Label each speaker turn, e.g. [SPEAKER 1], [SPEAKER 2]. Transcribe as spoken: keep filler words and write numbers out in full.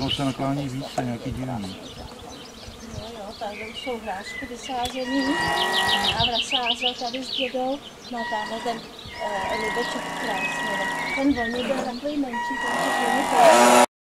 [SPEAKER 1] to se naklání víc, to je nějaký divný.
[SPEAKER 2] Jo, jo, tady už jsou hrášky vysázený. Návra sázel tady s dědou. No tamhle ten uh, libeček krásný. Ten voní byl takový menší, ten